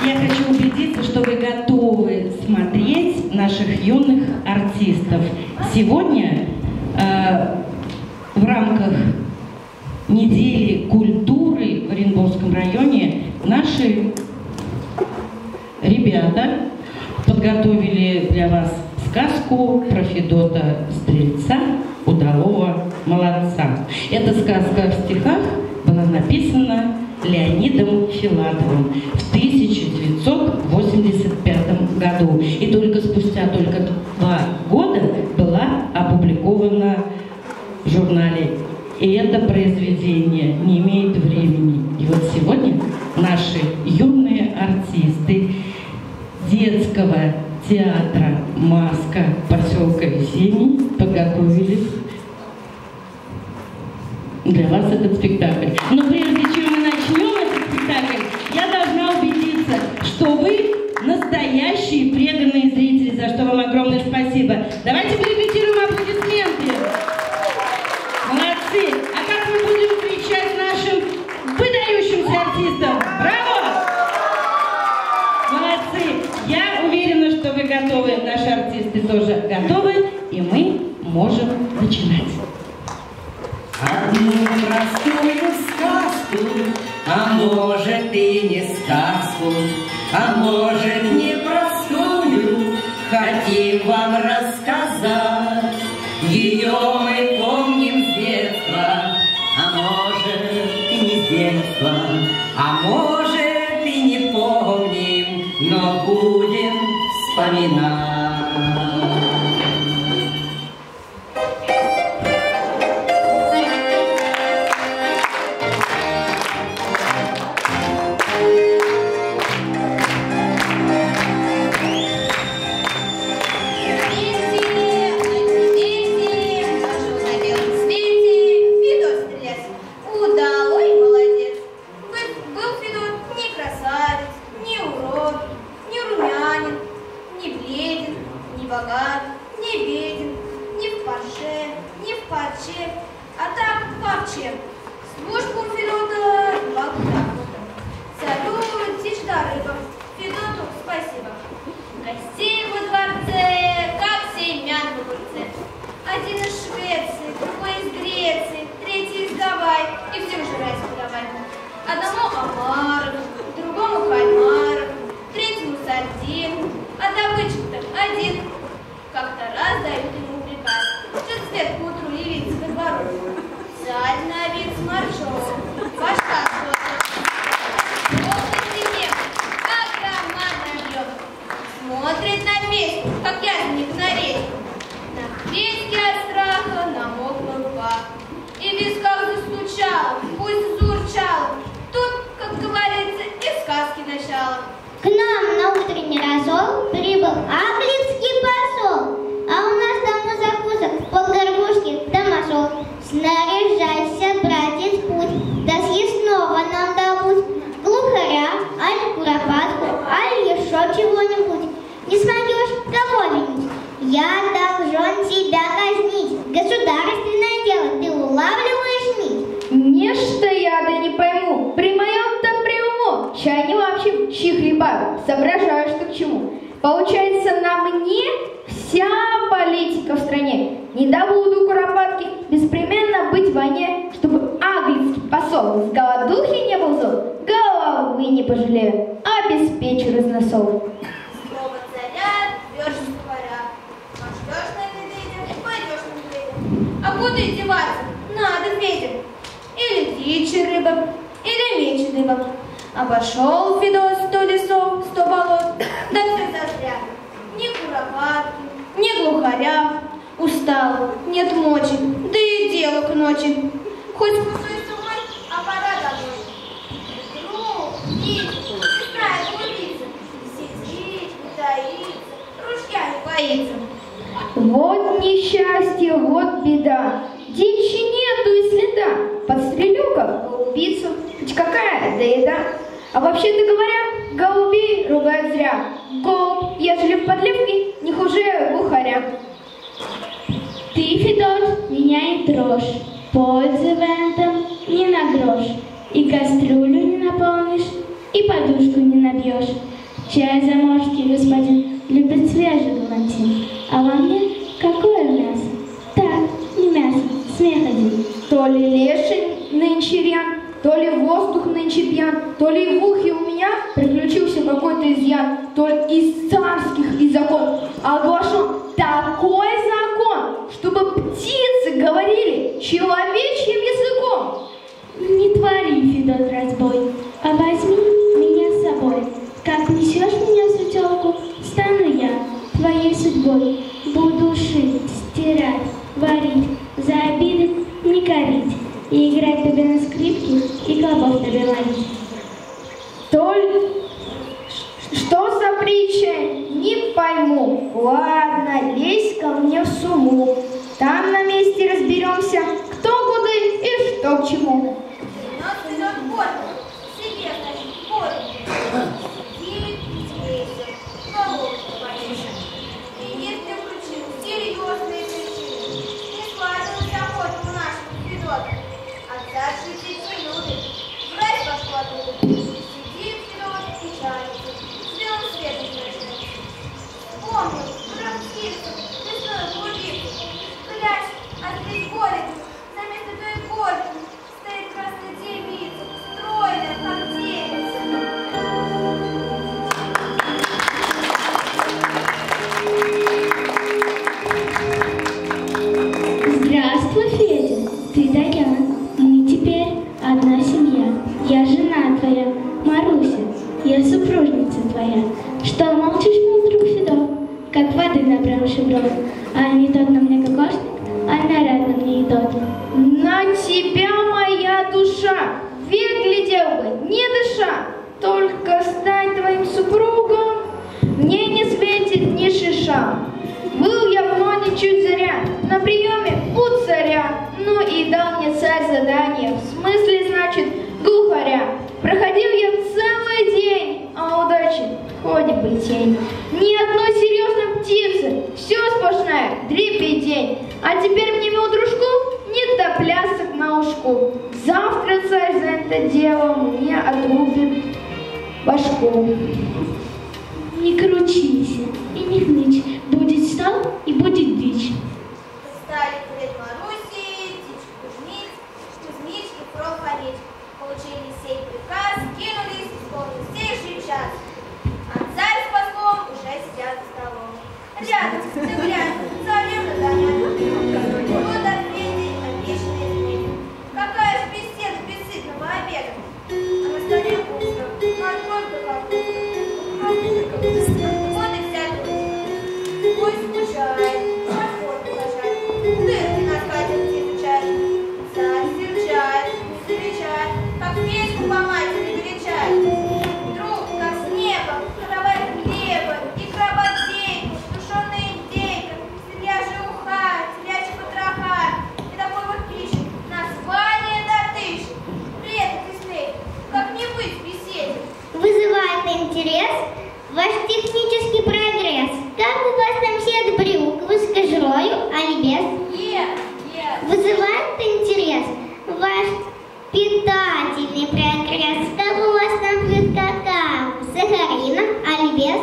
Я хочу убедиться, что вы готовы смотреть наших юных артистов. Сегодня в рамках недели культуры в Оренбургском районе наши ребята подготовили для вас сказку про Федота Стрельца, удалого молодца. Эта сказка в стихах была написана Леонидом Филатовым в 1985 году. И только спустя 2 года была опубликована в журнале. И это произведение не имеет времени. И вот сегодня наши юные артисты детского театра «Маска» поселка Весенний подготовили для вас этот спектакль. Но прежде чем мы начнем этот спектакль, я должна убедиться, что вы настоящие преданные зрители, за что вам огромное спасибо. Давайте порепетируем аплодисменты. Молодцы! А как мы будем встречать нашим выдающимся артистам? Браво! Молодцы! Я уверена, что вы готовы, наши артисты тоже готовы, и мы можем начинать. Одну простую сказку, а может и не сказку, а может непростую, хотим вам рассказать. Ее мы помним с детства, а может и не с детства, а может и не помним, но будем вспоминать. Соображаю, что к чему. Получается, на мне вся политика в стране. Не добуду куропатки, беспременно быть в войне, чтобы английский посол с голодухи не был зол, головы не пожалею, обеспечу разносол. Слово царя, тверже говоря. Пождешь на медведя, пойдешь на медведя. А куда деваться? Надо ветер. Или дичь и рыба, или меч и дыба. Обошел Федот 100 лесов, 100 болот, да все застрял. Ни куропатки, ни глухаря, устал, нет мочи, да и дело к ночи. Хоть кусой сумой, а пора домой. Друг, птица, быстрая голубица, сидит, таится, ружья не боится. Вот несчастье, вот беда, дичи нету и следа. Подстрелю-ка голубицу, хоть какая, да еда. А вообще-то говоря, голубей ругают зря. Голубь, ежели в подливке, не хуже глухаря. Ты, Федот, меня не трожь, пользы в этом не на грош. И кастрюлю не наполнишь, и подушку не набьешь. Чай заморский господин любит свежий галантин, а во мне какое мясо? Так, не мясо, смех один. То ли леший нынче рян, то ли воздух нынче пьян, то ли в ухе у меня приключился какой-то изъян, то ли из царских и закон. Оглашен такой закон, чтобы птицы говорили человечьим языком. Не твори, Федот, разбой, а возьми меня с собой. Как несешь меня в светелку, стану я твоей судьбой. Буду шить, стирать, варить, за обиды не корить, и играть тебе на скрипке, и клопов тебе ловить. Что за притча? Не пойму. Ладно, лезь ко мне в сумму. Там на месте разберемся, кто куда и что к чему. Здравствуй, Федя, ты Даян, мы теперь одна семья. Я жена твоя, Маруся, я супружница твоя. Что молчишь, мой друг Федот, как воды набравши брод? А не тот на мне кокошник, а наряд на мне и тот. На тебя моя душа, век глядел бы, не дыша. Только стать твоим супругом мне не светит ни шиша. Был я в моде чуть заря, на приеме у царя. Ну и дал мне царь задание, в смысле, значит, глухаря. Проходил я целый день, а удачи хоть бы тень. Ни одной серьезной птицы, все сплошная дребедень. А теперь мне, мил дружку, не до плясок на ушку. Завтра царь за это дело мне отрубит башку. Не кручись и не хнычь, будет стол и будет дичь. Стали перед Марусей, птичку Кузьмички, проходить. Получили сей приказ, кинулись, исполнить сейший час. А царь с послом уже сидят за столом. Рядом, взгляд, царевна Таня. Вот ответили обещанные измены. Какая ж беседа без сытного обеда? А на столе пусто, только капуста. Вот и вся дочь. Ой, скучает, расходку ложать. Дырки на скатерти изучает. Царь серчает, замечает, как печку по матери величает. Вдруг, как снегом, кровать хлеба, икра бодейка, тушеная индейка, свежая уха, телячьи потроха. И такой вот пищи, название до тысячи. Привет, Дисней, как не быть в беседе? Вызывает интерес ваш технический прогресс. Как у вас там сет брюк, высокожрою, али без? Вызывает интерес ваш питательный прогресс. Как у вас там пьют какао, сахарина, али без?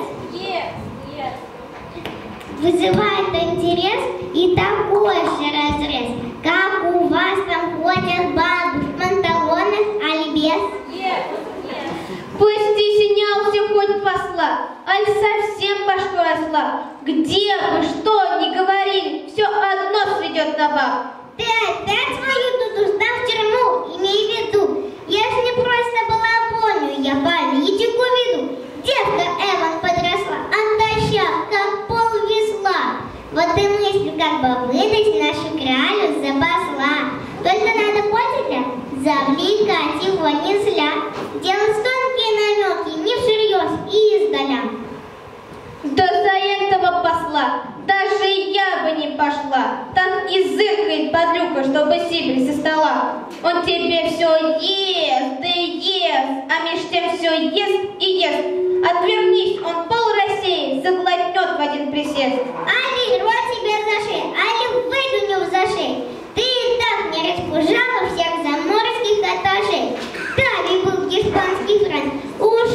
Вызывает интерес и такой же разрез. Как у вас там ходят бабы в панталонах, али без? Пусть стеснялся хоть посла, аль совсем башкой осла. Где бы что ни говорили, все одно сведет на баб. Ты опять свою дуду сдал в тюрьму, имей в виду. Я ж не просто балабоню, я политику веду. Девка Эван подросла, отощав, как пол весла. Вот и мысль, как бы выдать нашу кралю за посла. Только надо подельно завлекать его не зля. Делать тонкие намеки, не всерьез и издаля. Да за этого посла даже я бы не пошла. Так и зыркает подлюка, чтобы сибли со стола. Он тебе все ест, да ест, а меж тем все ест и ест. Отвернись, он пол рассеет, заглотнет в один присест. Али, рот тебе за шею, али выдуню за шею. Ты и так не распужала всех заморских этажей. Дави был испанский франц, уж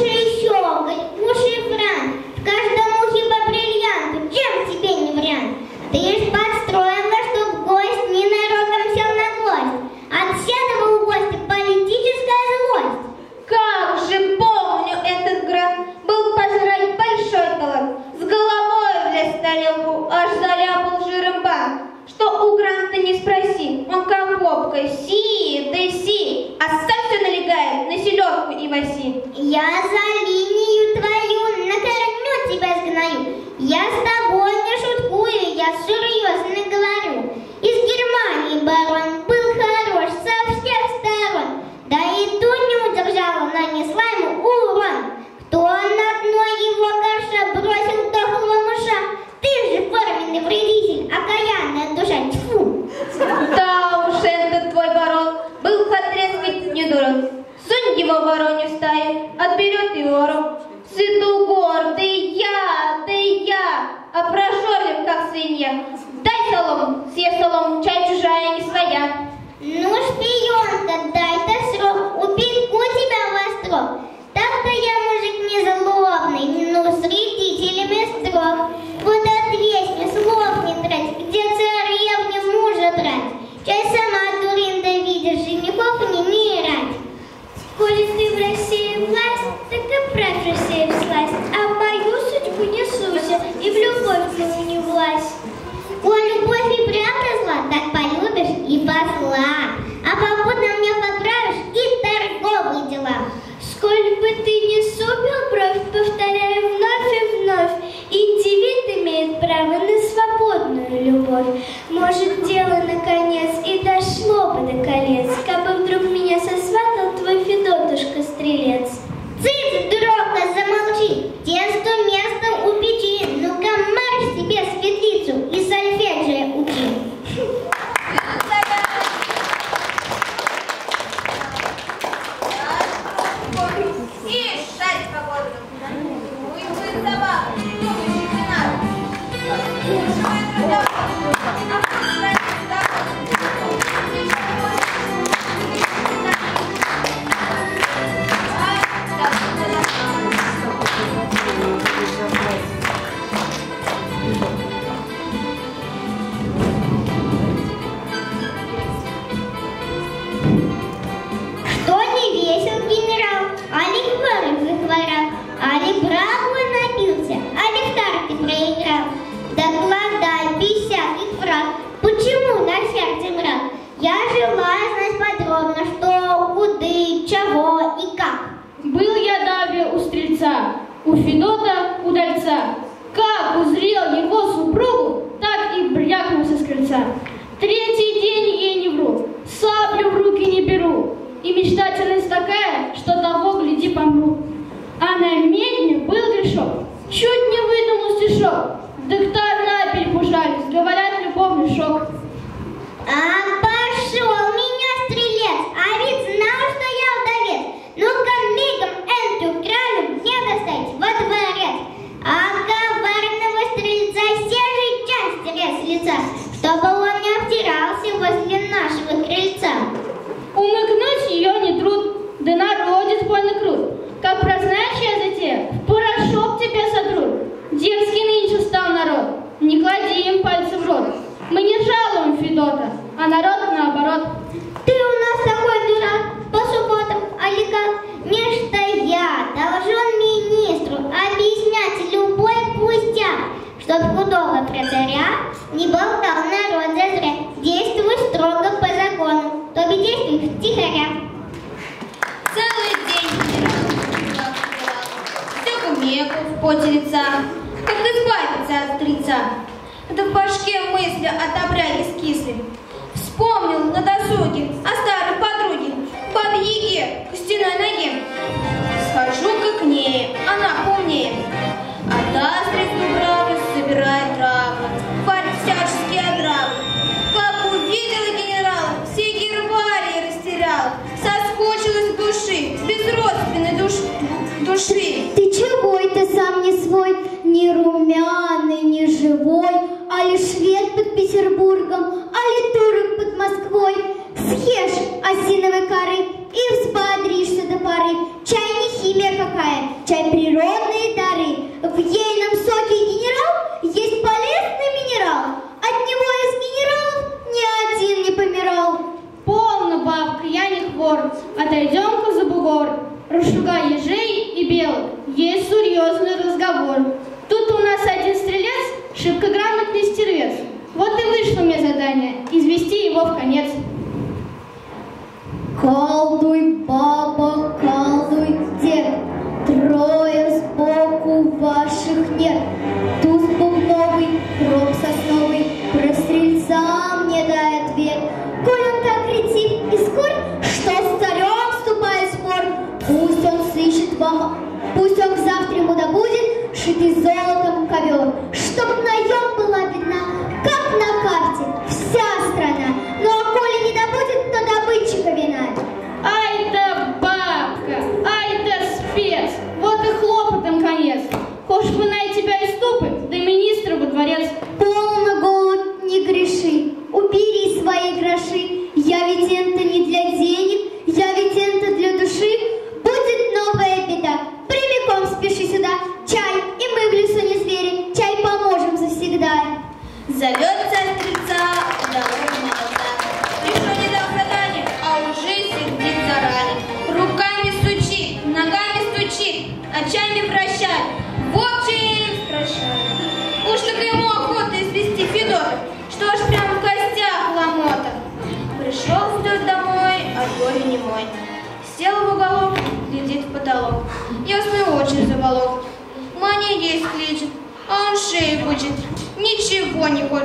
любовь. Может, дело наконец и дошло бы до колец, кабы вдруг меня сосватал твой Федотушка-стрелец. Цыц, дурока, замолчи, тесто местом у печи, ну-ка марш себе светлицу и сольфеджио учи. И шать по городу. Ну и вы собак, что вы не надо. Что не весел генерал, али хворых захворал, али браво напился, али в карты проиграл. Докладай, без всяких фраз, почему на сердце мрак? Я желаю знать подробно, что, куды, чего и как. Был я даве у стрельца, у Федота удальца. Как узрел его супругу, так и брякнулся с крыльца. Третий день ей не вру, саблю в руки не беру. И мечтательность такая, что того, гляди, помру. А на медне был грешок, чуть не выдумал стишок. Доктора перепужались, говорят, любовный шок. А пошел меня стрелец, а ведь знал, что я вдовец. Ну-ка мигом эту кралю мне достать во дворец. А коварного стрельца серый часть с лица, чтобы он не обтирался возле нашего крыльца. Умыкнуть ее не труд, да народец больно крут. Как прознаешь я затею, в порошок тебя сотрут. Дерзкий нынче стал народ, не клади им пальцы в рот. Мы не жалуем Федота, а народ наоборот. Ты у нас такой дурак, по субботам, али как? Нечто я должен министру объяснять любой пустяк, чтоб худого про царя не болтал народ зазря. Действуй строго по закону, то бы действуй втихаря. Целый день генерал все кумекал в поте лица, как избавиться от стрица. Да в башке мысли от добряги скисли. Вспомнил на досуге о старой подруге, бабе Яге, костяной ноге. Схожу-ка к ней, она поумнее. А та средь дубравы собирает травы, варит всяческие отравы. Как увидела генерала, все гербарии растеряла, соскучилась в души, без родственной души. Ты чего это сам не свой, не румяный, не живой, а ли швед под Петербургом, а ли турок под Москвой? Съешь осиновой коры и взбодришься до поры. Чай не химия какая, чай природные дары. В ейном соке генерал есть полезный минерал. От него из генералов ни один не помирал. Полно, бабка, я не хвор, отойдем-ка за бугор. Расшугай ежей и белок, есть серьезный разговор. Тут у нас один стрелец, шибко грамотный стервец. Вот и вышло мне задание, извести его в конец. Колдуй, баба, колдуй, дед, трое сбоку ваших нет. Туз бубновый, гроб сосновый, про стрельца мне дай ответ. Коль он так ретив и скор, что с царем вступает в спор, пусть он сыщет вам, пусть он к завтра ему добудет шитый золотом ковер, чтоб наем была видна, как на карте, вся страна. Ну а коли не добудет, то добытчика вина. Ай да бабка, ай да спец, вот и хлопотом конец. Хошь вы на тебя и ступы, да министра во дворец. Полно, голубь, не греши, убери свои гроши. Я ведь это не для денег, я ведь это для души. Будет новая беда, прямиком спеши сюда. Чай, и мы в лесу не звери, чай поможем завсегда. Зовет царь стрельца, дорога молода. Еще не дал задание, а уже сердит заранее. Руками стучит, ногами стучит, очами вращает, в общем страшает. Уж так ему охота извести Федота, что аж прям в костях ломота. Пришел Федот домой, от горя немой. Сел в уголок, глядит в потолок. Ясную очередь заволок. Маня есть кличет, а он шею пучит. Ничего не хочет.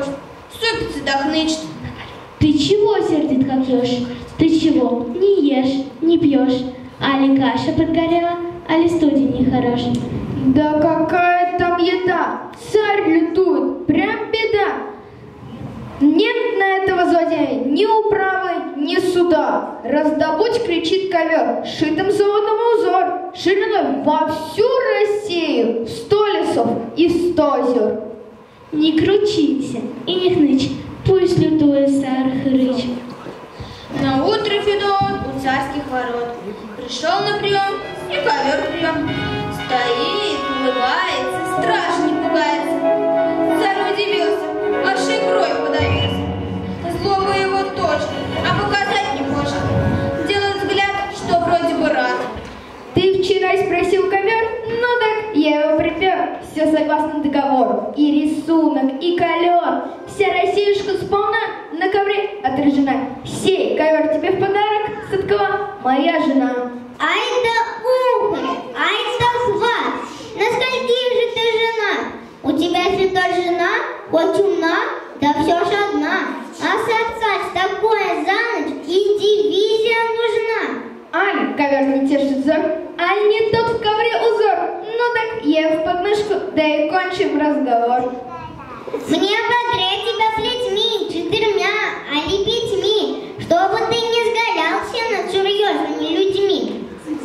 супится да хнычет. Ты чего сердит как еж? Ты чего не ешь, не пьешь? Али каша подгорела, али студень нехорош. Да какая там еда? Царь лютует, прям беда. Нет на этого злодея ни управы, ни суда. Раздобудь, кричит ковер, шитым золотом узор, шириной во всю Россию, 100 лесов и 100 озер. Не кручите и не хнычь, пусть лютует царь хрыч. На утро Федот у царских ворот пришел на прием и ковер прием. Стоит, улыбается, страшно не пугается. Царь удивился, аж икрой подавился. Злоба его точно, а показать не может. Делает взгляд, что вроде бы рад. Ты вчера спросил ковер? Ну так, я его припер. Все согласно договору. И рисунок, и колер. Вся Россиюшка сполна на ковре отражена. Сей ковер тебе в подарок, Садкова, моя жена. Ай да ухарь, ай да хват. На скольких же ты жена? У тебя Федот жена, хоть умна, да все ж одна. А сосать такое за ночь и дивизия нужна. Ань, ковер не тешит взор, аль не тот в ковре узор. Ну так, я в подмышку, да и кончим разговор. Мне бодрее тебя